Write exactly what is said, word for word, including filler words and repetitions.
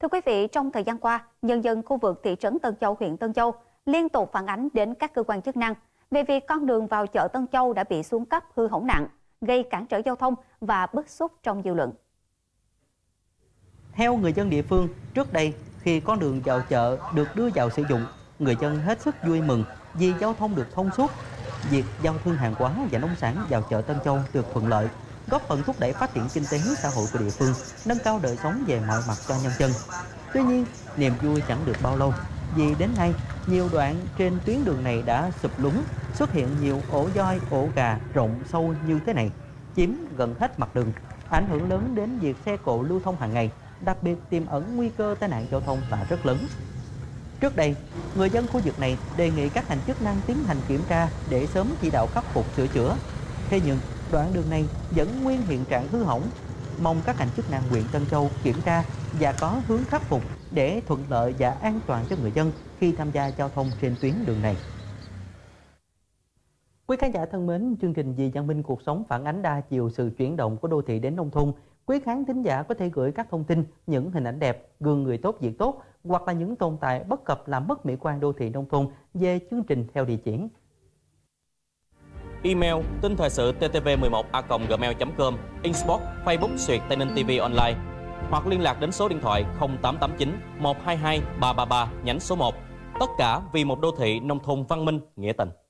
Thưa quý vị, trong thời gian qua, nhân dân khu vực thị trấn Tân Châu, huyện Tân Châu liên tục phản ánh đến các cơ quan chức năng về việc con đường vào chợ Tân Châu đã bị xuống cấp hư hỏng nặng, gây cản trở giao thông và bức xúc trong dư luận. Theo người dân địa phương, trước đây khi con đường vào chợ được đưa vào sử dụng, người dân hết sức vui mừng vì giao thông được thông suốt. Việc giao thương hàng hóa và nông sản vào chợ Tân Châu được thuận lợi, góp phần thúc đẩy phát triển kinh tế xã hội của địa phương, nâng cao đời sống về mọi mặt cho nhân dân. Tuy nhiên, niềm vui chẳng được bao lâu, vì đến nay nhiều đoạn trên tuyến đường này đã sụp lún, xuất hiện nhiều ổ voi, ổ gà rộng sâu như thế này, chiếm gần hết mặt đường, ảnh hưởng lớn đến việc xe cộ lưu thông hàng ngày, đặc biệt tiềm ẩn nguy cơ tai nạn giao thông là rất lớn. Trước đây, người dân khu vực này đề nghị các ngành chức năng tiến hành kiểm tra để sớm chỉ đạo khắc phục sửa chữa. Thế nhưng, đoạn đường này vẫn nguyên hiện trạng hư hỏng. Mong các ngành chức năng huyện Tân Châu kiểm tra và có hướng khắc phục để thuận lợi và an toàn cho người dân khi tham gia giao thông trên tuyến đường này. Quý khán giả thân mến, chương trình Vì Văn Minh Cuộc Sống phản ánh đa chiều sự chuyển động của đô thị đến nông thôn. Quý khán thính giả có thể gửi các thông tin, những hình ảnh đẹp, gương người tốt việc tốt hoặc là những tồn tại bất cập làm mất mỹ quan đô thị nông thôn về chương trình theo địa chỉ email tin thời sự t t v mười một a còng gmail chấm com, inbox Facebook Xuyệt Tây Ninh ti vi Online hoặc liên lạc đến số điện thoại không tám tám chín một hai hai ba ba ba nhánh số một. Tất cả vì một đô thị nông thôn văn minh, nghĩa tình.